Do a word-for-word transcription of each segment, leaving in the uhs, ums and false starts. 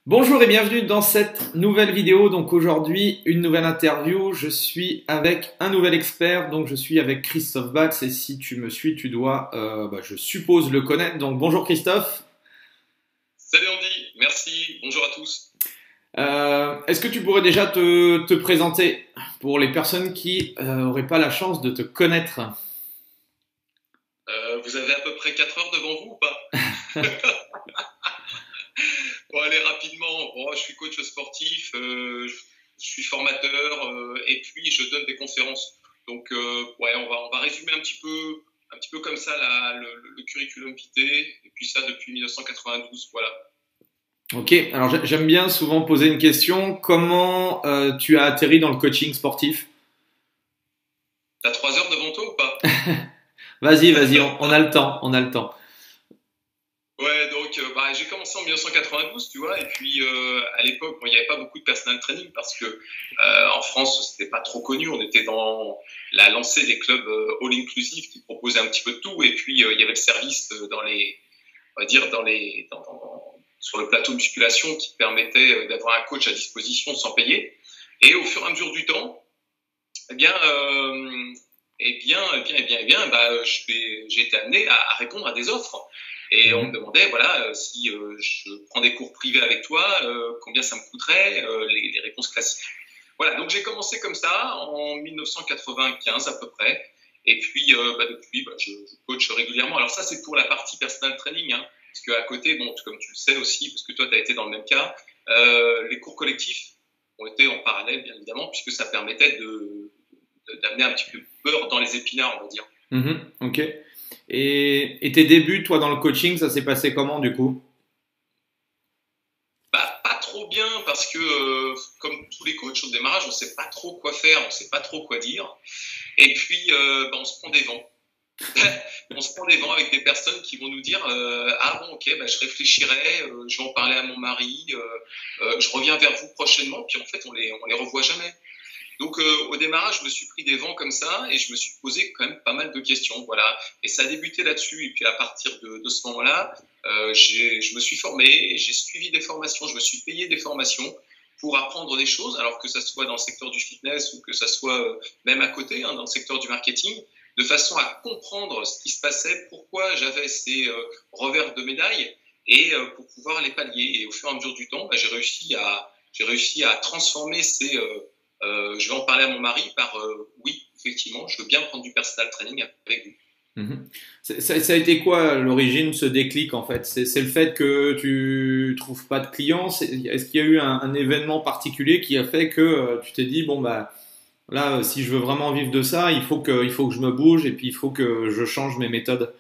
Bonjour et bienvenue dans cette nouvelle vidéo. Donc aujourd'hui, une nouvelle interview. Je suis avec un nouvel expert, donc je suis avec Christophe Batz et si tu me suis, tu dois, euh, bah, je suppose, le connaître. Donc bonjour Christophe. Salut Andy, merci, bonjour à tous. Euh, est-ce que tu pourrais déjà te, te présenter pour les personnes qui n'auraient pas la chance de te connaître? Euh, vous avez à peu près quatre heures devant vous ou pas? Bon, allez rapidement, bon, je suis coach sportif, euh, je suis formateur euh, et puis je donne des conférences. Donc euh, ouais, on va, on va résumer un petit peu, un petit peu comme ça la, le, le curriculum vitae et puis ça depuis mille neuf cent quatre-vingt-douze, voilà. Ok, alors j'a- j'aime bien souvent poser une question. Comment euh, tu as atterri dans le coaching sportif? T'as trois heures devant toi ou pas? Vas-y, vas-y, on, on a le temps, on a le temps. Ouais, donc euh, bah, j'ai commencé en mille neuf cent quatre-vingt-douze, tu vois, et puis euh, à l'époque, bon, il n'y avait pas beaucoup de personal training parce que euh, en France, c'était pas trop connu. On était dans la lancée des clubs euh, all inclusive qui proposaient un petit peu de tout, et puis euh, il y avait le service euh, dans les, on va dire dans les, dans, dans- sur le plateau musculation qui permettait euh, d'avoir un coach à disposition sans payer. Et au fur et à mesure du temps, eh bien, euh, eh bien, eh bien, eh bien, eh bien, bah, je vais- j'ai été amené à, à répondre à des offres. Et on me Mhm. demandait, voilà, euh, si euh, je prends des cours privés avec toi, euh, combien ça me coûterait, euh, les, les réponses classiques. Voilà, donc j'ai commencé comme ça en mille neuf cent quatre-vingt-quinze à peu près. Et puis, euh, bah, depuis, bah, je, je coach régulièrement. Alors ça, c'est pour la partie personal training, hein, parce qu'à côté, bon, comme tu le sais aussi, parce que toi, tu as été dans le même cas, euh, les cours collectifs ont été en parallèle, bien évidemment, puisque ça permettait de, de- d'amener un petit peu de beurre dans les épinards, on va dire. Mhm, ok. Et, et tes débuts, toi, dans le coaching, ça s'est passé comment du coup? Bah, pas trop bien parce que, euh, comme tous les coachs au démarrage, on sait pas trop quoi faire, on sait pas trop quoi dire. Et puis, euh, bah, on se prend des vents. On se prend des vents avec des personnes qui vont nous dire euh, ah bon, ok, bah, je réfléchirai, euh, je vais en parler à mon mari, euh, euh, je reviens vers vous prochainement. Puis en fait, on les, on les revoit jamais. Donc euh, au démarrage, je me suis pris des vents comme ça et je me suis posé quand même pas mal de questions, voilà. Et ça a débuté là-dessus. Et puis à partir de, de ce moment-là, euh, j'ai- je me suis formé, j'ai suivi des formations, je me suis payé des formations pour apprendre des choses, alors que ça soit dans le secteur du fitness ou que ça soit euh, même à côté, hein, dans le secteur du marketing, de façon à comprendre ce qui se passait, pourquoi j'avais ces euh, revers de médaille et euh, pour pouvoir les pallier. Et au fur et à mesure du temps, bah, j'ai réussi à j'ai réussi à transformer ces euh, euh, je vais en parler à mon mari par euh, oui, effectivement, je veux bien prendre du personal training avec vous. Mhm. C'est- Ça, ça a été quoi l'origine, ce déclic en fait? C'est c'est le fait que tu trouves pas de clients? C'est- Est-ce qu'il y a eu un, un événement particulier qui a fait que euh, tu t'es dit, bon bah là, euh, si je veux vraiment vivre de ça, il faut que, il faut que je me bouge et puis il faut que je change mes méthodes?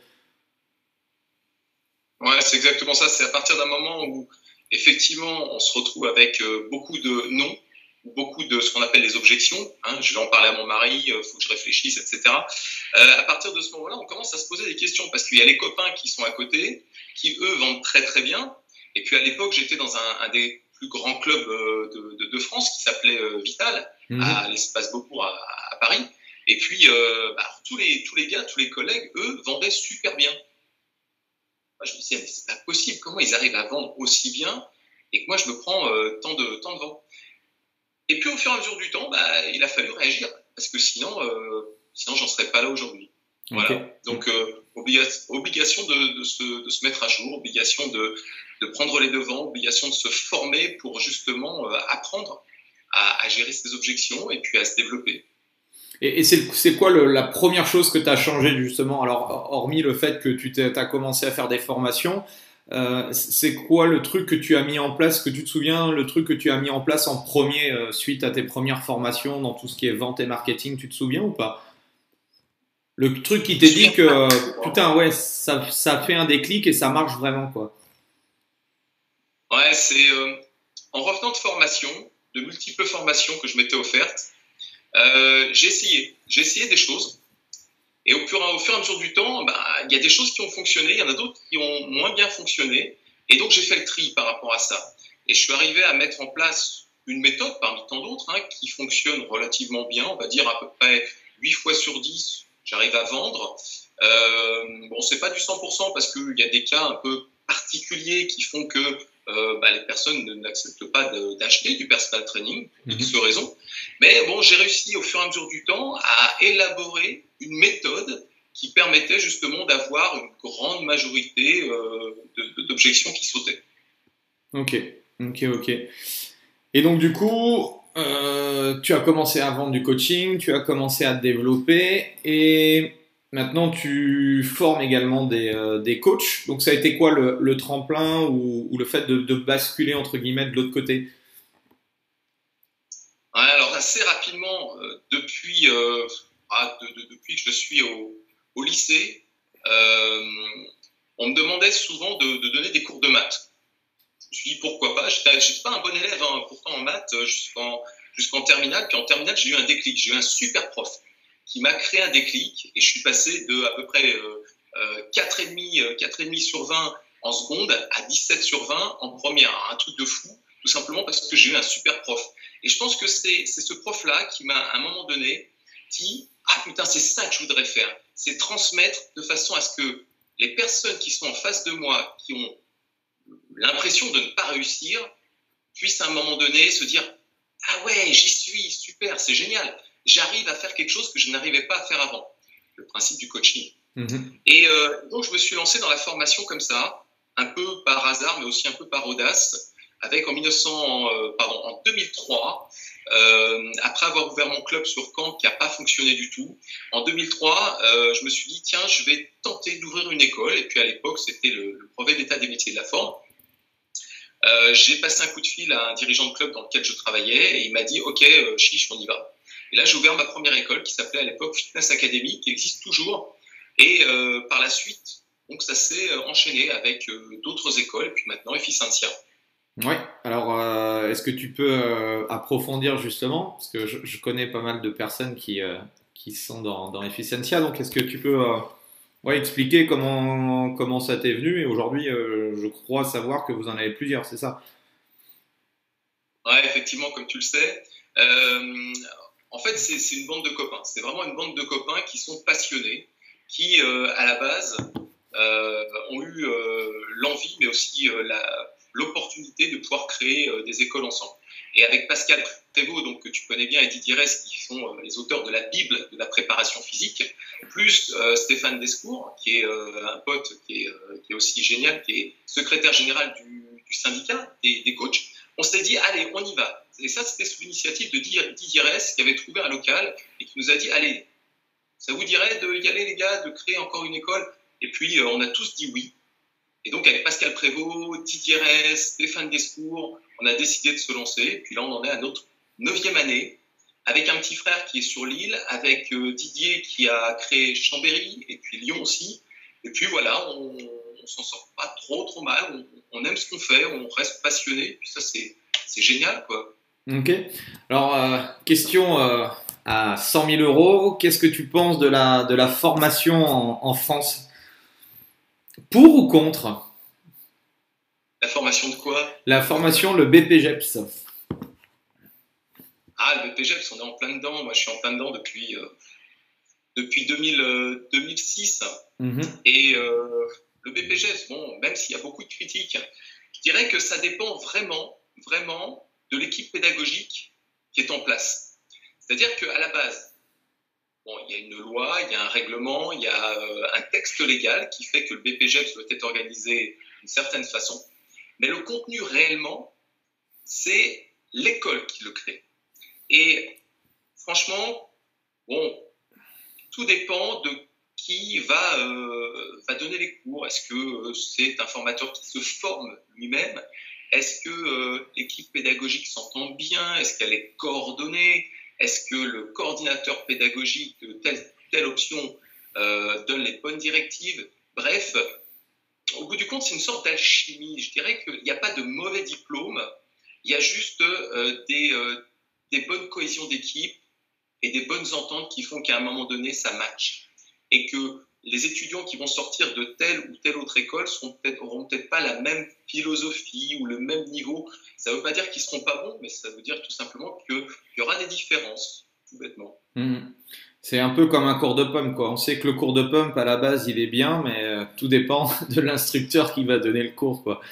Ouais, c'est exactement ça. C'est à partir d'un moment où effectivement on se retrouve avec euh, beaucoup de non, beaucoup de ce qu'on appelle les objections. Hein, je vais en parler à mon mari, il euh, faut que je réfléchisse, et cetera. Euh, à partir de ce moment-là, on commence à se poser des questions parce qu'il y a les copains qui sont à côté, qui eux vendent très très bien. Et puis à l'époque, j'étais dans un, un des plus grands clubs euh, de, de, de France qui s'appelait euh, Vital, à Mhm. l'espace Beaubourg à, à Paris. Et puis euh, bah, tous les tous les gars, tous les collègues, eux vendaient super bien. Moi, je me disais, mais c'est pas possible, comment ils arrivent à vendre aussi bien et que moi je me prends euh, tant de tant de vent. Et puis au fur et à mesure du temps, bah, il a fallu réagir parce que sinon, euh, sinon j'en serais pas là aujourd'hui. Ok. Voilà. Donc euh, obliga- obligation de, de, se, de se mettre à jour, obligation de, de prendre les devants, obligation de se former pour justement euh, apprendre à, à gérer ses objections et puis à se développer. Et, et c'est c'est quoi le- la première chose que tu as changé justement? Alors, hormis le fait que tu as commencé à faire des formations, euh, c'est quoi le truc que tu as mis en place, que tu te souviens, le truc que tu as mis en place en premier euh, suite à tes premières formations dans tout ce qui est vente et marketing, tu te souviens ou pas? Le truc qui Je me t'est dit souviens que pas euh, trop, hein. putain ouais, ça, ça fait un déclic et ça marche vraiment quoi. Ouais, c'est euh, en revenant de formation, de multiples formations que je m'étais offertes, euh, j'ai essayé, j'ai essayé des choses. Et au fur, au fur et à mesure du temps, bah, il y a des choses qui ont fonctionné, il y en a d'autres qui ont moins bien fonctionné. Et donc, j'ai fait le tri par rapport à ça. Et je suis arrivé à mettre en place une méthode parmi tant d'autres hein, qui fonctionne relativement bien, on va dire à peu près huit fois sur dix, j'arrive à vendre. Euh, bon, c'est pas du cent pour cent parce qu'il y a des cas un peu particuliers qui font que euh, bah, les personnes n'acceptent pas d'acheter du personal training, pour Mhm. X raisons. Mais bon, j'ai réussi au fur et à mesure du temps à élaborer une méthode qui permettait justement d'avoir une grande majorité euh, d'objections qui sautaient. Ok, ok, ok. Et donc du coup, euh, tu as commencé à vendre du coaching, tu as commencé à te développer et maintenant tu formes également des, euh, des coachs. Donc ça a été quoi le, le tremplin ou, ou le fait de, de basculer entre guillemets de l'autre côté? Ouais, alors assez rapidement, euh, depuis, euh, ah, de, de, depuis que je suis au, au lycée, euh, on me demandait souvent de, de donner des cours de maths. Je me suis dit pourquoi pas. J'étais pas un bon élève, hein, pourtant en maths jusqu'en jusqu'en terminale. Puis en terminale, j'ai eu un déclic. J'ai eu un super prof qui m'a créé un déclic et je suis passé de à peu près euh, euh, quatre virgule cinq sur vingt en seconde à dix-sept sur vingt en première. Un truc de fou, tout simplement parce que j'ai eu un super prof. Et je pense que c'est ce prof-là qui m'a à un moment donné dit « Ah putain, c'est ça que je voudrais faire. C'est transmettre de façon à ce que les personnes qui sont en face de moi, qui ont l'impression de ne pas réussir, puissent à un moment donné se dire « Ah ouais, j'y suis, super, c'est génial. J'arrive à faire quelque chose que je n'arrivais pas à faire avant. » Le principe du coaching. Mhm. Et euh, donc, je me suis lancé dans la formation comme ça, un peu par hasard, mais aussi un peu par audace, avec en, mille neuf cents, euh, pardon, en deux mille trois, euh, après avoir ouvert mon club sur Caen qui n'a pas fonctionné du tout, en deux mille trois, euh, je me suis dit, tiens, je vais tenter d'ouvrir une école. Et puis à l'époque, c'était le, le brevet d'état des métiers de la forme. Euh, j'ai passé un coup de fil à un dirigeant de club dans lequel je travaillais et il m'a dit, OK, euh, chiche, on y va. Et là, j'ai ouvert ma première école qui s'appelait à l'époque Fitness Academy, qui existe toujours. Et euh, par la suite, donc ça s'est enchaîné avec euh, d'autres écoles, et puis maintenant Efficientia. Ouais. Alors, euh, est-ce que tu peux euh, approfondir justement, parce que je, je connais pas mal de personnes qui euh, qui sont dans dans Efficiencia, donc est-ce que tu peux euh, ouais, expliquer comment comment ça t'est venu et aujourd'hui, euh, je crois savoir que vous en avez plusieurs, c'est ça? Ouais, effectivement, comme tu le sais. Euh, en fait, c'est une bande de copains. C'est vraiment une bande de copains qui sont passionnés, qui, euh, à la base, euh, ont eu euh, l'envie, mais aussi euh, l'opportunité de pouvoir créer euh, des écoles ensemble. Et avec Pascal Prévost, donc, que tu connais bien, et Didier Rest, qui sont euh, les auteurs de la Bible de la préparation physique, plus euh, Stéphane Descours, qui est euh, un pote qui est, euh, qui est aussi génial, qui est secrétaire général du, du syndicat des, des coachs, on s'est dit, allez, on y va. Et ça, c'était sous l'initiative de Didier Rest, qui avait trouvé un local et qui nous a dit, allez, ça vous dirait d'y aller, les gars, de créer encore une école? Et puis, euh, on a tous dit oui. Et donc, avec Pascal Prévost, Didier Rest, Stéphane Descours, on a décidé de se lancer. Et puis là, on en est à notre neuvième année, avec un petit frère qui est sur l'île, avec euh, Didier qui a créé Chambéry, et puis Lyon aussi. Et puis voilà, on, on s'en sort pas trop, trop mal. On, on aime ce qu'on fait, on reste passionné. Et puis ça, c'est génial, quoi. Ok. Alors, euh, question euh, à cent mille euros. Qu'est-ce que tu penses de la, de la formation en, en France? Pour ou contre? La formation de quoi? La formation, le B P G E P S. Ah, le B P G E P S, on est en plein dedans. Moi, je suis en plein dedans depuis, euh, depuis deux mille, euh, deux mille six. Mm-hmm. Et euh, le B P G E P S, bon, même s'il y a beaucoup de critiques, je dirais que ça dépend vraiment, vraiment de l'équipe pédagogique qui est en place. C'est-à-dire qu'à la base, bon, il y a une loi, il y a un règlement, il y a euh, un texte légal qui fait que le B P G E P S doit être organisé d'une certaine façon. Mais le contenu réellement, c'est l'école qui le crée. Et franchement, bon, tout dépend de qui va, euh, va donner les cours. Est-ce que euh, c'est un formateur qui se forme lui-même? Est-ce que euh, l'équipe pédagogique s'entend bien? Est-ce qu'elle est coordonnée? Est-ce que le coordinateur pédagogique de telle, telle option euh, donne les bonnes directives? Bref, au bout du compte, c'est une sorte d'alchimie. Je dirais qu'il n'y a pas de mauvais diplôme, il y a juste euh, des, euh, des bonnes cohésions d'équipe et des bonnes ententes qui font qu'à un moment donné, ça match. Et que les étudiants qui vont sortir de telle ou telle autre école n'auront peut-être peut pas la même philosophie ou le même niveau. Ça ne veut pas dire qu'ils ne seront pas bons, mais ça veut dire tout simplement qu'il y aura des différences, tout bêtement. Mmh. C'est un peu comme un cours de pump, quoi. On sait que le cours de pump, à la base, il est bien, mais euh, tout dépend de l'instructeur qui va donner le cours, quoi.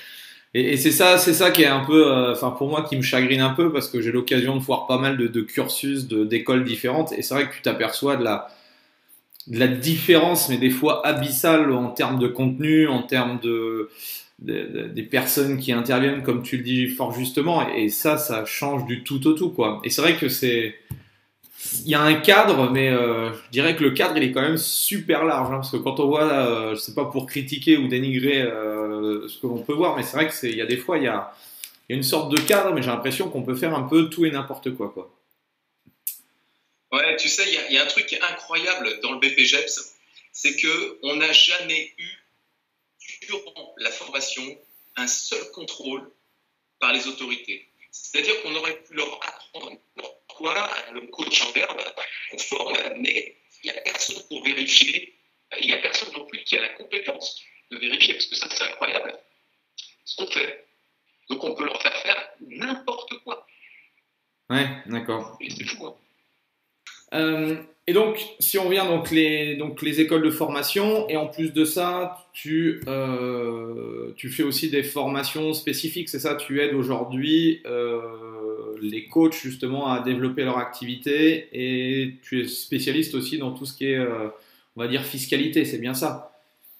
Et, et c'est ça, c'est ça qui est un peu, euh, enfin pour moi qui me chagrine un peu parce que j'ai l'occasion de voir pas mal de, de cursus de- d'écoles différentes et c'est vrai que tu t'aperçois de la, de la différence, mais des fois abyssale en termes de contenu, en termes de, de- de- des personnes qui interviennent, comme tu le dis fort justement, et, et ça, ça change du tout au tout, quoi. Et c'est vrai que c'est, il y a un cadre, mais euh, je dirais que le cadre, il est quand même super large, hein, parce que quand on voit, euh, je sais pas pour critiquer ou dénigrer euh, ce que l'on peut voir, mais c'est vrai que c'est, il y a des fois, il y a, il y a une sorte de cadre, mais j'ai l'impression qu'on peut faire un peu tout et n'importe quoi, quoi. Ouais, tu sais, il y, a- il y a un truc qui est incroyable dans le B P G E P S, c'est que on n'a jamais eu, durant la formation, un seul contrôle par les autorités. C'est-à-dire qu'on aurait pu leur apprendre quoi, le coach en verbe, on forme, mais il n'y a personne pour vérifier, il n'y a personne non plus qui a la compétence de vérifier, parce que ça, c'est incroyable, ce qu'on fait. Donc on peut leur faire faire n'importe quoi. Ouais, d'accord. Et c'est fou, hein. Euh, et donc, si on revient donc les donc les écoles de formation et en plus de ça, tu euh, tu fais aussi des formations spécifiques, c'est ça? Tu aides aujourd'hui euh, les coachs justement à développer leur activité et tu es spécialiste aussi dans tout ce qui est euh, on va dire fiscalité, c'est bien ça?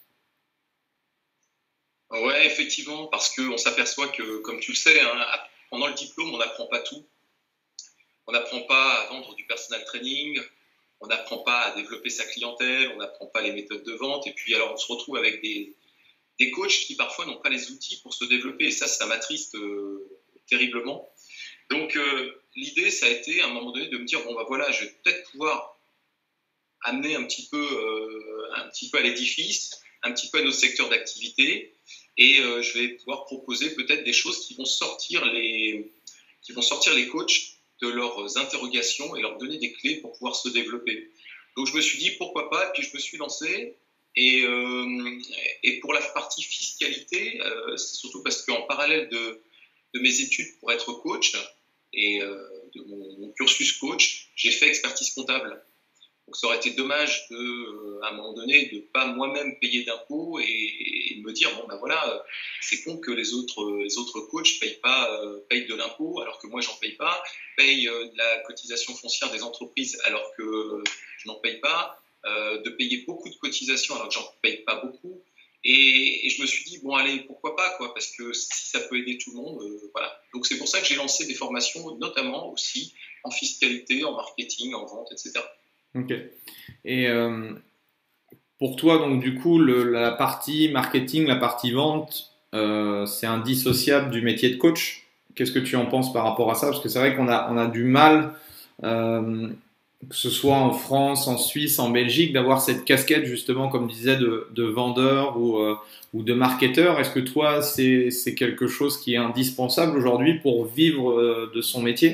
Ouais, effectivement, parce qu'on s'aperçoit que, comme tu le sais, hein, pendant le diplôme, on n'apprend pas tout. On n'apprend pas à vendre du personal training, on n'apprend pas à développer sa clientèle, on n'apprend pas les méthodes de vente. Et puis, alors, on se retrouve avec des, des coachs qui parfois n'ont pas les outils pour se développer. Et ça, ça m'attriste euh, terriblement. Donc, euh, l'idée, ça a été à un moment donné de me dire bon, bah voilà, je vais peut-être pouvoir amener un petit peu, euh, un petit peu à l'édifice, un petit peu à nos secteurs d'activité. Et euh, je vais pouvoir proposer peut-être des choses qui vont sortir les, qui vont sortir les coachs de leurs interrogations et leur donner des clés pour pouvoir se développer. Donc je me suis dit pourquoi pas, et puis je me suis lancé. Et, euh, et pour la partie fiscalité, euh, c'est surtout parce qu'en parallèle de, de mes études pour être coach et euh, de mon, mon cursus coach, j'ai fait expertise comptable. Donc ça aurait été dommage de, euh, à un moment donné, de pas moi-même payer d'impôts et, et de me dire bon ben voilà, euh, c'est con que les autres les autres coachs payent pas euh, payent de l'impôt alors que moi j'en paye pas, payent euh, de la cotisation foncière des entreprises alors que euh, je n'en paye pas, euh, de payer beaucoup de cotisations alors que j'en paye pas beaucoup. Et, et je me suis dit bon allez pourquoi pas quoi, parce que si ça peut aider tout le monde, euh, voilà. Donc c'est pour ça que j'ai lancé des formations notamment aussi en fiscalité, en marketing, en vente, et cetera. Ok. Et euh, pour toi, donc du coup, le, la partie marketing, la partie vente, euh, c'est indissociable du métier de coach. Qu'est-ce que tu en penses par rapport à ça? Parce que c'est vrai qu'on a, on a du mal, euh, que ce soit en France, en Suisse, en Belgique, d'avoir cette casquette justement, comme tu disais, de, de vendeur ou, euh, ou de marketeur. Est-ce que toi, c'est, c'est quelque chose qui est indispensable aujourd'hui pour vivre euh, de son métier?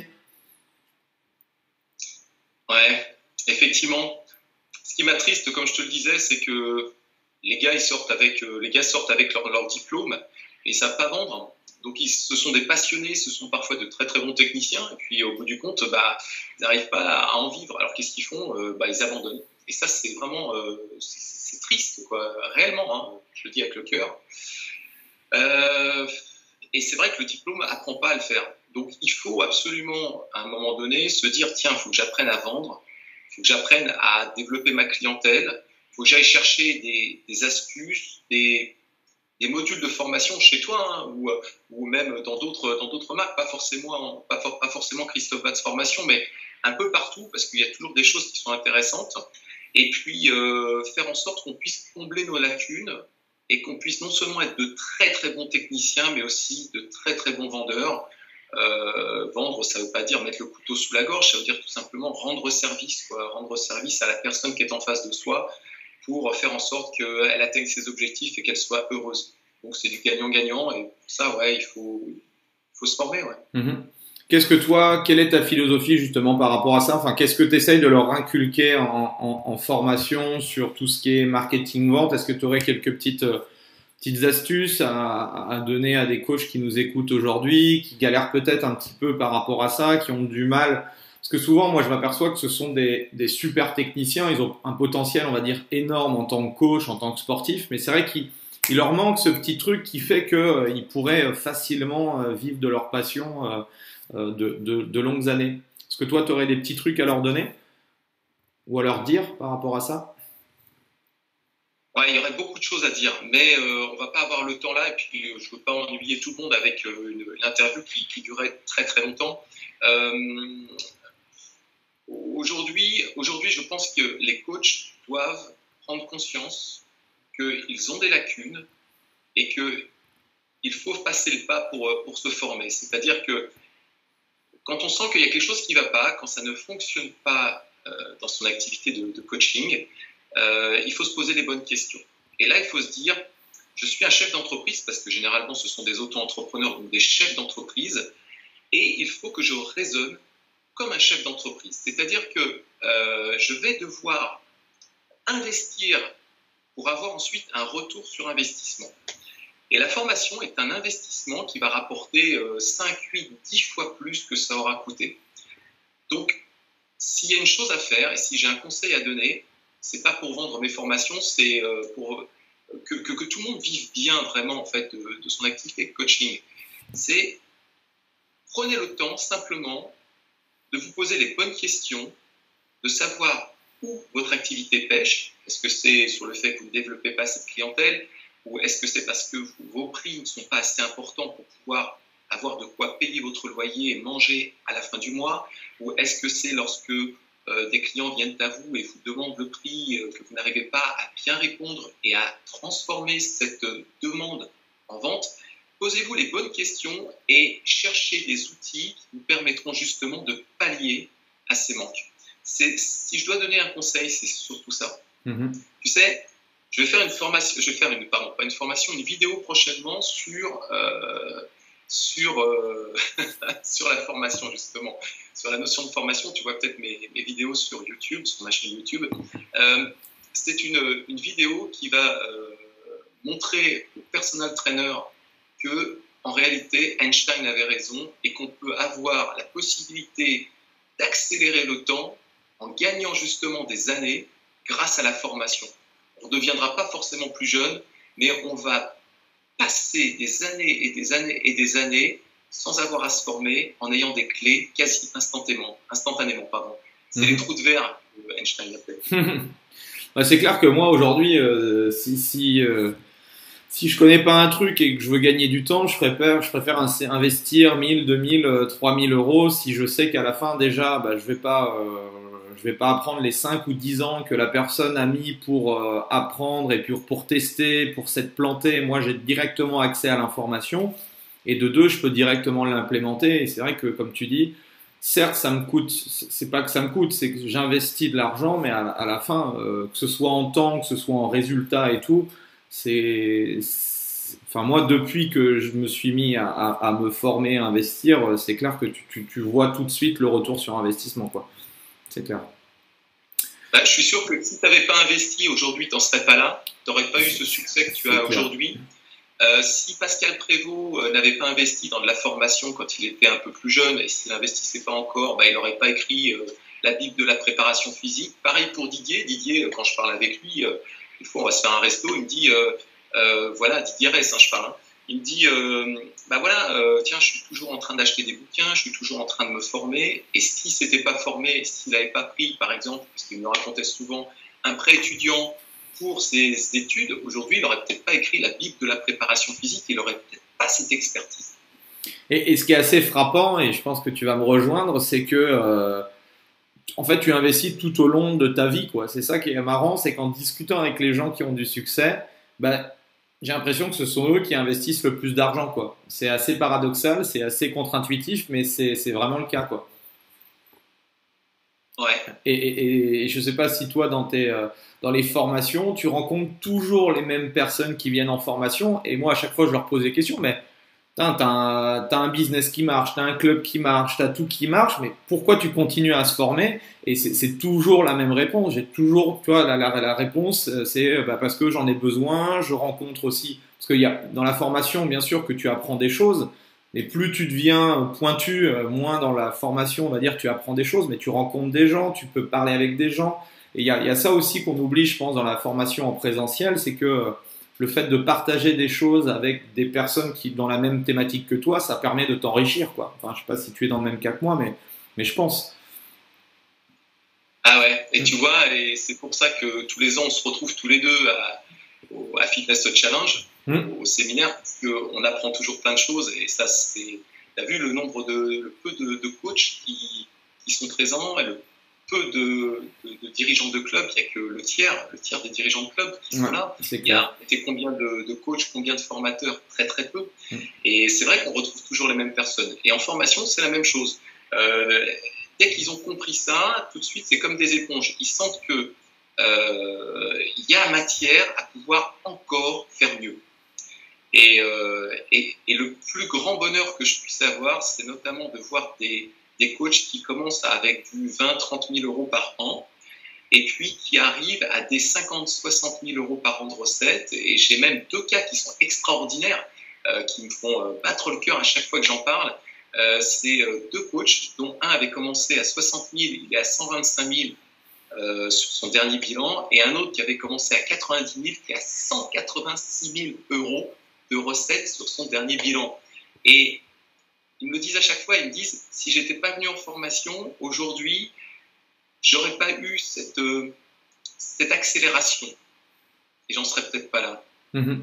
Ouais, effectivement. Ce qui m'attriste, comme je te le disais, c'est que les gars, ils sortent avec, euh, les gars sortent avec leur, leur diplôme et ils savent pas vendre. Donc, ils, ce sont des passionnés, ce sont parfois de très très bons techniciens. Et puis, au bout du compte, bah, ils n'arrivent pas à en vivre. Alors, qu'est-ce qu'ils font? Euh, bah, ils abandonnent. Et ça, c'est vraiment, euh, c'est c'est triste, quoi. Réellement, hein, je le dis avec le cœur. Euh, et c'est vrai que le diplôme apprend pas à le faire. Donc, il faut absolument, à un moment donné, se dire, tiens, il faut que j'apprenne à vendre, il faut que j'apprenne à développer ma clientèle, il faut que j'aille chercher des, des astuces, des, des modules de formation chez toi, hein, ou, ou même dans d'autres dans d'autres marques, pas forcément, pas, for, pas forcément Christophe Batz Formation, mais un peu partout, parce qu'il y a toujours des choses qui sont intéressantes. Et puis, euh, faire en sorte qu'on puisse combler nos lacunes et qu'on puisse non seulement être de très très bons techniciens, mais aussi de très très bons vendeurs. Euh, vendre, ça ne veut pas dire mettre le couteau sous la gorge, ça veut dire tout simplement rendre service, quoi, rendre service à la personne qui est en face de soi pour faire en sorte qu'elle atteigne ses objectifs et qu'elle soit heureuse. Donc c'est du gagnant-gagnant et pour ça, ouais, il faut, il faut se former, ouais. Mhm. Qu'est-ce que toi, quelle est ta philosophie justement par rapport à ça? Enfin, qu'est-ce que tu essayes de leur inculquer en, en, en formation sur tout ce qui est marketing-vente? Est-ce que tu aurais quelques petites, euh, petites astuces à, à donner à des coachs qui nous écoutent aujourd'hui, qui galèrent peut-être un petit peu par rapport à ça, qui ont du mal? Parce que souvent, moi, je m'aperçois que ce sont des, des super techniciens, ils ont un potentiel, on va dire, énorme en tant que coach, en tant que sportif, mais c'est vrai qu'ils il leur manque ce petit truc qui fait qu'ils euh, pourraient facilement euh, vivre de leur passion euh, euh, de, de, de longues années. Est-ce que toi, tu aurais des petits trucs à leur donner ou à leur dire par rapport à ça? Ouais, il y aurait beaucoup de choses à dire, mais euh, on va pas avoir le temps là, et puis euh, je veux pas ennuyer tout le monde avec euh, une, une interview qui, qui durait très très longtemps. Euh, aujourd'hui, aujourd'hui, je pense que les coachs doivent prendre conscience qu'ils ont des lacunes et qu'il faut passer le pas pour, pour se former. C'est-à-dire que quand on sent qu'il y a quelque chose qui ne va pas, quand ça ne fonctionne pas euh, dans son activité de, de coaching, euh, il faut se poser les bonnes questions. Et là, il faut se dire, je suis un chef d'entreprise, parce que généralement, ce sont des auto-entrepreneurs ou des chefs d'entreprise, et il faut que je raisonne comme un chef d'entreprise. C'est-à-dire que euh, je vais devoir investir pour avoir ensuite un retour sur investissement. Et la formation est un investissement qui va rapporter euh, cinq, huit, dix fois plus que ça aura coûté. Donc, s'il y a une chose à faire et si j'ai un conseil à donner, c'est pas pour vendre mes formations, c'est euh, pour que, que, que tout le monde vive bien vraiment en fait de, de son activité de coaching. C'est prenez le temps simplement de vous poser les bonnes questions, de savoir où votre activité pêche. Est-ce que c'est sur le fait que vous ne développez pas cette clientèle, ou est-ce que c'est parce que vos prix ne sont pas assez importants pour pouvoir avoir de quoi payer votre loyer et manger à la fin du mois, ou est-ce que c'est lorsque euh, des clients viennent à vous et vous demandent le prix, euh, que vous n'arrivez pas à bien répondre et à transformer cette euh, demande en vente? Posez-vous les bonnes questions et cherchez des outils qui vous permettront justement de pallier à ces manques. C'est, si je dois donner un conseil, c'est surtout ça. Mm-hmm. Tu sais, je vais faire une formation, je vais faire une, pardon, pas une formation, une vidéo prochainement sur, euh, sur, euh, sur la formation justement, sur la notion de formation. Tu vois peut-être mes, mes vidéos sur YouTube, sur ma chaîne YouTube. Euh, c'est une, une vidéo qui va euh, montrer au personal trainer que, en réalité, Einstein avait raison et qu'on peut avoir la possibilité d'accélérer le temps en gagnant justement des années grâce à la formation. On ne deviendra pas forcément plus jeune, mais on va passer des années et des années et des années sans avoir à se former, en ayant des clés quasi instantanément. instantanément pardon. C'est mmh. les trous de verre que Einstein appelait. Bah, c'est clair que moi, aujourd'hui, euh, si... si euh... Si je connais pas un truc et que je veux gagner du temps, je préfère, je préfère investir mille, deux mille, trois mille euros si je sais qu'à la fin déjà, bah, je vais pas, euh, je vais pas apprendre les cinq ou dix ans que la personne a mis pour euh, apprendre et puis pour tester, pour s'être planté. Moi, j'ai directement accès à l'information et de deux, je peux directement l'implémenter. Et c'est vrai que, comme tu dis, certes, ça me coûte. C'est pas que ça me coûte, c'est que j'investis de l'argent, mais à, à la fin, euh, que ce soit en temps, que ce soit en résultat et tout. C'est, enfin moi depuis que je me suis mis à, à, à me former, à investir, c'est clair que tu, tu, tu vois tout de suite le retour sur investissement, quoi. C'est clair. Bah, je suis sûr que si tu n'avais pas investi aujourd'hui, tu n'en serais pas là. Tu n'aurais pas eu ce succès que tu as aujourd'hui. Euh, si Pascal Prévost euh, n'avait pas investi dans de la formation quand il était un peu plus jeune, et s'il n'investissait pas encore, bah, il n'aurait pas écrit euh, la Bible de la préparation physique. Pareil pour Didier. Didier, euh, quand je parle avec lui, euh, une fois, on va se faire un resto, il me dit, euh, euh, voilà, Didier Ress, hein, je parle, hein, il me dit, euh, bah voilà, euh, tiens, je suis toujours en train d'acheter des bouquins, je suis toujours en train de me former, et s'il ne s'était pas formé, s'il n'avait pas pris, par exemple, parce qu'il me racontait souvent, un prêt étudiant pour ses études, aujourd'hui, il n'aurait peut-être pas écrit la Bible de la préparation physique, il n'aurait peut-être pas cette expertise. Et, et ce qui est assez frappant, et je pense que tu vas me rejoindre, c'est que... Euh... En fait, tu investis tout au long de ta vie, quoi. C'est ça qui est marrant, c'est qu'en discutant avec les gens qui ont du succès, bah, j'ai l'impression que ce sont eux qui investissent le plus d'argent, quoi. C'est assez paradoxal, c'est assez contre-intuitif, mais c'est, c'est vraiment le cas, quoi. Ouais. Et, et, et je sais pas si toi, dans tes, euh, dans les formations, tu rencontres toujours les mêmes personnes qui viennent en formation. Et moi, à chaque fois, je leur pose des questions, mais T'as un, t'as un business qui marche, t'as un club qui marche, t'as tout qui marche, mais pourquoi tu continues à se former? Et c'est, c'est toujours la même réponse. J'ai toujours, tu vois, la, la, la réponse, c'est bah, parce que j'en ai besoin, je rencontre aussi. Parce qu'il y a dans la formation, bien sûr, que tu apprends des choses, mais plus tu deviens pointu, moins dans la formation, on va dire, tu apprends des choses, mais tu rencontres des gens, tu peux parler avec des gens. Et il y a, il y a ça aussi qu'on oublie, je pense, dans la formation en présentiel, c'est que le fait de partager des choses avec des personnes qui dans la même thématique que toi, ça permet de t'enrichir, quoi. Enfin, je sais pas si tu es dans le même cas que moi, mais, mais je pense. Ah ouais, et tu vois, et c'est pour ça que tous les ans, on se retrouve tous les deux à, au, à Fitness Challenge, mmh. au, au séminaire, parce qu'on apprend toujours plein de choses. Et ça, c'est. Tu as vu le nombre de. le peu de, de coachs qui, qui sont présents, et le peu de, de, de dirigeants de club, il n'y a que le tiers, le tiers des dirigeants de club qui sont ouais, là. Il y a combien de, de coachs, combien de formateurs? Très très peu. Mmh. Et c'est vrai qu'on retrouve toujours les mêmes personnes. Et en formation, c'est la même chose. Euh, Dès qu'ils ont compris ça, tout de suite, c'est comme des éponges. Ils sentent qu'il euh, y a matière à pouvoir encore faire mieux. Et, euh, et, et le plus grand bonheur que je puisse avoir, c'est notamment de voir des, des coachs qui commencent avec du vingt à trente mille euros par an et puis qui arrivent à des cinquante à soixante mille euros par an de recettes. Et j'ai même deux cas qui sont extraordinaires, euh, qui me font euh, battre le cœur à chaque fois que j'en parle. Euh, c'est euh, deux coachs, dont un avait commencé à soixante mille, il est à cent vingt-cinq mille euh, sur son dernier bilan, et un autre qui avait commencé à quatre-vingt-dix mille, qui est à cent quatre-vingt-six mille euros de recettes sur son dernier bilan. Et ils me le disent à chaque fois, ils me disent, si j'étais pas venu en formation, aujourd'hui, j'aurais pas eu cette, euh, cette accélération. Et j'en serais peut-être pas là. Mmh.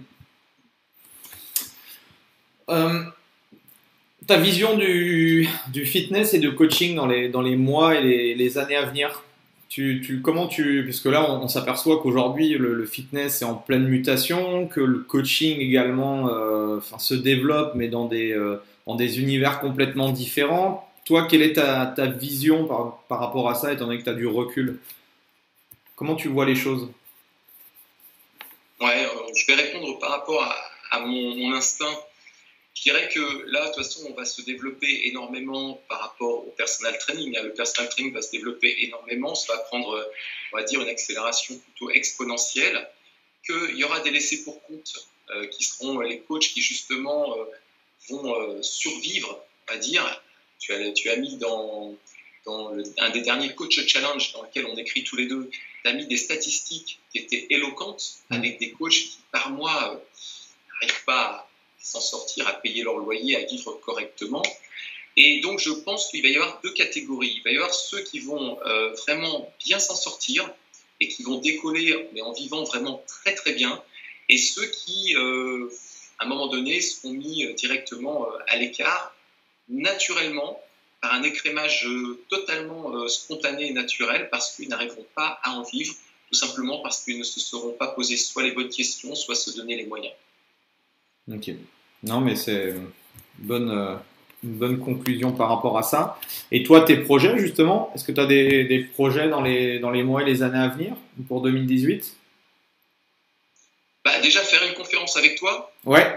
Euh... Ta vision du, du fitness et du coaching dans les, dans les mois et les, les années à venir, tu, tu, comment tu, parce que là on, on s'aperçoit qu'aujourd'hui le, le fitness est en pleine mutation, que le coaching également euh, enfin, se développe mais dans des, euh, dans des univers complètement différents. Toi, quelle est ta, ta vision par, par rapport à ça, étant donné que tu as du recul? Comment tu vois les choses? Ouais, je vais répondre par rapport à, à mon, mon instinct. Je dirais que là, de toute façon, on va se développer énormément par rapport au personal training. Le personal training va se développer énormément. Ça va prendre, on va dire, une accélération plutôt exponentielle. Qu'il y aura des laissés pour compte euh, qui seront les coachs qui, justement, euh, vont euh, survivre, on va dire. Tu as, tu as mis dans, dans le, un des derniers Coach Challenge dans lequel on écrit tous les deux, tu as mis des statistiques qui étaient éloquentes avec des coachs qui, par mois, euh, n'arrivent pas à s'en sortir, à payer leur loyer, à vivre correctement. Et donc, je pense qu'il va y avoir deux catégories. Il va y avoir ceux qui vont euh, vraiment bien s'en sortir et qui vont décoller, mais en vivant vraiment très, très bien. Et ceux qui, euh, à un moment donné, seront mis directement euh, à l'écart, naturellement, par un écrémage totalement euh, spontané et naturel, parce qu'ils n'arriveront pas à en vivre, tout simplement parce qu'ils ne se seront pas posés soit les bonnes questions, soit se donner les moyens. Ok. Non, mais c'est une bonne, euh, une bonne conclusion par rapport à ça. Et toi, tes projets, justement, est-ce que tu as des, des projets dans les, dans les mois et les années à venir pour deux mille dix-huit? Bah, déjà, faire une conférence avec toi. Ouais.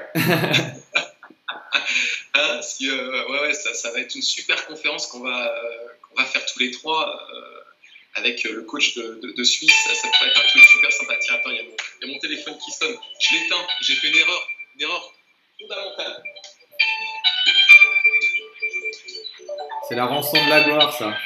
hein, si, euh, ouais, ouais, ça, ça va être une super conférence qu'on va, euh, qu'on va faire tous les trois euh, avec le coach de, de, de Suisse. Ça, ça pourrait être un truc super sympa. Tiens, attends, il y a mon, il y a mon téléphone qui sonne. Je l'éteins. J'ai fait une erreur. Une erreur fondamentale. C'est la rançon de la gloire, ça.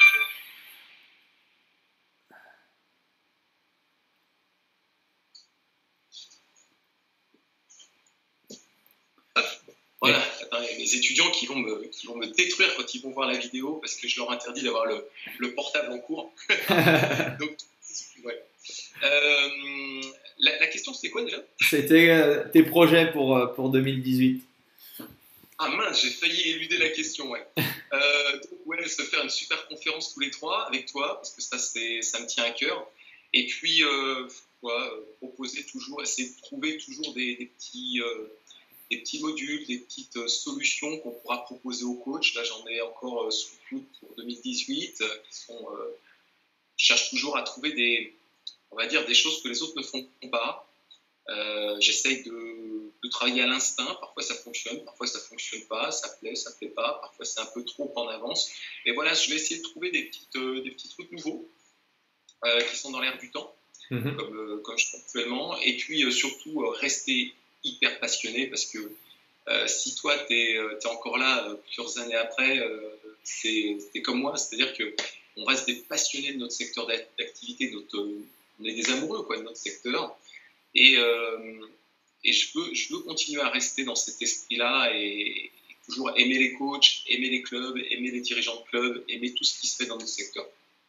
Voilà, attends, il y a mes étudiants qui vont, me, qui vont me détruire quand ils vont voir la vidéo parce que je leur interdis d'avoir le, le portable en cours. Donc, ouais. Euh, la, la question, c'était quoi déjà? C'était euh, tes projets pour, euh, pour deux mille dix-huit. Ah mince, j'ai failli éluder la question, ouais. Euh, donc, ouais, se faire une super conférence tous les trois avec toi, parce que ça, c'est, ça me tient à cœur. Et puis, euh, quoi, proposer toujours, essayer de trouver toujours des, des petits... Euh, des petits modules, des petites euh, solutions qu'on pourra proposer aux coachs. Là, j'en ai encore euh, sous le coude pour deux mille dix-huit, euh, qui sont, euh, je cherche toujours à trouver des, on va dire, des choses que les autres ne font pas. Euh, j'essaye de, de travailler à l'instinct. Parfois, ça fonctionne, parfois, ça fonctionne pas. Ça plaît, ça plaît pas. Parfois, c'est un peu trop en avance. Mais voilà, je vais essayer de trouver des, petites, euh, des petits trucs nouveaux euh, qui sont dans l'air du temps, mm-hmm. comme, euh, comme je fais actuellement. Et puis, euh, surtout, euh, rester hyper passionné, parce que euh, si toi tu es euh, encore là euh, plusieurs années après, euh, c'est comme moi, c'est-à-dire que on reste des passionnés de notre secteur d'activité, notre, on est des amoureux quoi, de notre secteur, et, euh, et je veux, je veux continuer à rester dans cet esprit-là et, et toujours aimer les coachs, aimer les clubs, aimer les dirigeants de clubs, aimer tout ce qui se fait dans notre secteur.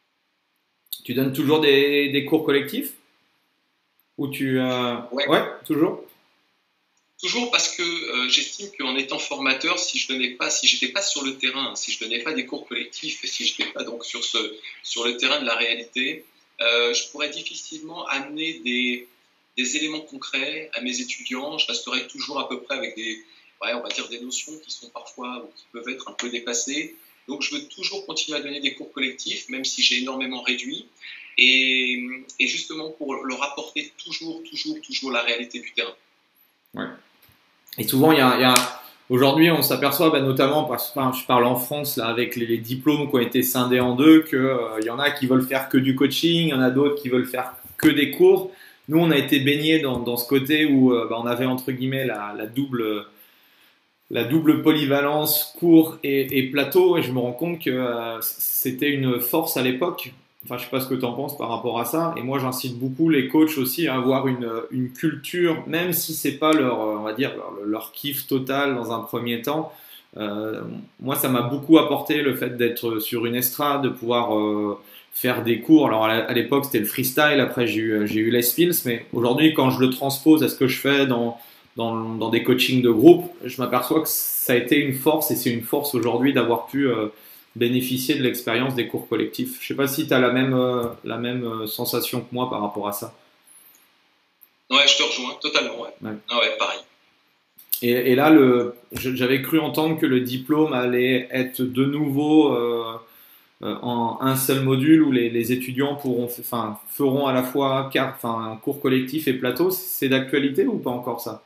Tu donnes toujours des, des cours collectifs? Ou tu euh... ouais. ouais, toujours. Toujours parce que euh, j'estime qu'en étant formateur, si je donnais pas, si j'étais pas sur le terrain, si je donnais pas des cours collectifs et si je n'étais pas donc sur ce sur le terrain de la réalité, euh, je pourrais difficilement amener des des éléments concrets à mes étudiants. Je resterai toujours à peu près avec des, ouais, on va dire des notions qui sont parfois ou qui peuvent être un peu dépassées. Donc je veux toujours continuer à donner des cours collectifs, même si j'ai énormément réduit, et, et justement pour leur apporter toujours, toujours, toujours la réalité du terrain. Ouais. Et souvent, il y a, il y a aujourd'hui, on s'aperçoit, bah, notamment parce que enfin, je parle en France là avec les, les diplômes qui ont été scindés en deux, que euh, il y en a qui veulent faire que du coaching, il y en a d'autres qui veulent faire que des cours. Nous, on a été baignés dans, dans ce côté où euh, bah, on avait entre guillemets la, la double la double polyvalence cours et, et plateau, et je me rends compte que euh, c'était une force à l'époque. Enfin, je sais pas ce que tu en penses par rapport à ça. Et moi, j'incite beaucoup les coachs aussi à avoir une, une culture, même si c'est pas leur, on va dire, leur, leur kiff total dans un premier temps. Euh, moi, ça m'a beaucoup apporté le fait d'être sur une estrade, de pouvoir euh, faire des cours. Alors, à l'époque, c'était le freestyle. Après, j'ai eu, j'ai eu les spills. Mais aujourd'hui, quand je le transpose à ce que je fais dans, dans, dans des coachings de groupe, je m'aperçois que ça a été une force, et c'est une force aujourd'hui d'avoir pu euh, bénéficier de l'expérience des cours collectifs. Je sais pas si tu as la même, euh, la même euh, sensation que moi par rapport à ça. Ouais, je te rejoins totalement. Ouais, ouais. Ah ouais, pareil. Et, et là, le, j'avais cru entendre que le diplôme allait être de nouveau euh, euh, en un seul module où les, les étudiants pourront, enfin, feront à la fois car, enfin, cours collectif et plateau. C'est d'actualité ou pas encore ça?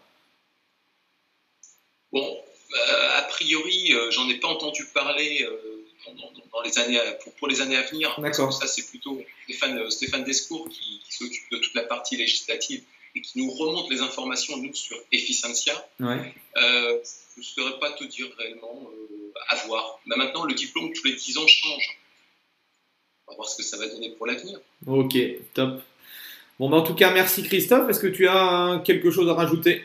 Bon, euh, a priori, euh, j'en ai pas entendu parler euh, dans, dans, dans les années à, pour, pour les années à venir. D'accord. Ça, c'est plutôt Stéphane, Stéphane Descours qui, qui s'occupe de toute la partie législative et qui nous remonte les informations, nous, sur Efficientia. Ouais. Euh, je ne saurais pas te dire réellement euh, à voir. Mais maintenant, le diplôme, tous les dix ans, change. On va voir ce que ça va donner pour l'avenir. Ok, top. Bon, bah, en tout cas, merci Christophe. Est-ce que tu as quelque chose à rajouter?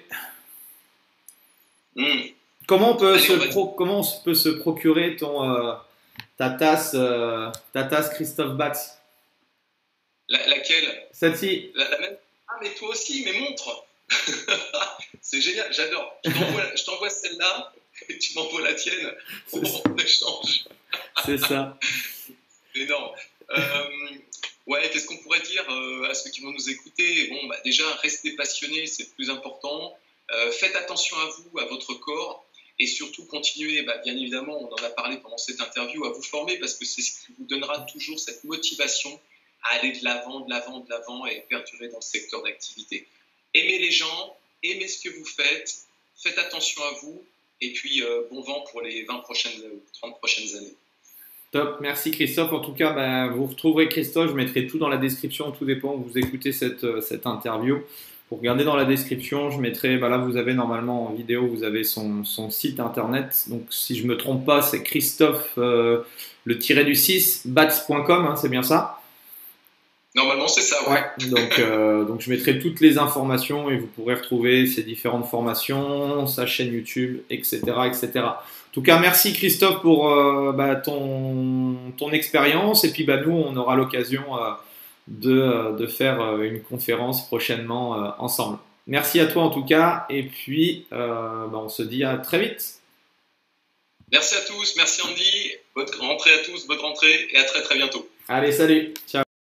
Mmh. Comment on peut, Allez, se, on pro, comment on peut se procurer ton, euh, ta, tasse, euh, ta tasse Christophe Batz? La, Laquelle? Celle-ci. La, la même. Ah, mais toi aussi, mais montre. C'est génial, j'adore. Je t'envoie celle-là et tu m'envoies la tienne. On, on échange. C'est ça. Énorme. Euh, ouais, qu'est-ce qu'on pourrait dire euh, à ceux qui vont nous écouter? Bon, bah, déjà, restez passionnés, c'est le plus important. Euh, faites attention à vous, à votre corps, et surtout continuez, bah, bien évidemment, on en a parlé pendant cette interview, à vous former, parce que c'est ce qui vous donnera toujours cette motivation à aller de l'avant, de l'avant, de l'avant et perdurer dans le secteur d'activité. Aimez les gens, aimez ce que vous faites, faites attention à vous, et puis euh, bon vent pour les vingt prochaines, trente prochaines années. Top, merci Christophe. En tout cas, bah, vous retrouverez Christophe, je mettrai tout dans la description, tout dépend où vous écoutez cette, cette interview. Pour regarder dans la description, je mettrai, bah là vous avez normalement en vidéo, vous avez son, son site internet. Donc si je me trompe pas, c'est Christophe euh, le tiré du six, batz point com, hein, c'est bien ça? Normalement c'est ça, ouais. ouais donc, euh, donc je mettrai toutes les informations et vous pourrez retrouver ses différentes formations, sa chaîne YouTube, et cetera, et cetera. En tout cas, merci Christophe pour euh, bah, ton, ton expérience, et puis bah, nous on aura l'occasion euh, De, de faire une conférence prochainement euh, ensemble. Merci à toi en tout cas, et puis euh, bah on se dit à très vite. Merci à tous, merci Andy, bonne rentrée à tous, bonne rentrée et à très très bientôt. Allez, salut, ciao.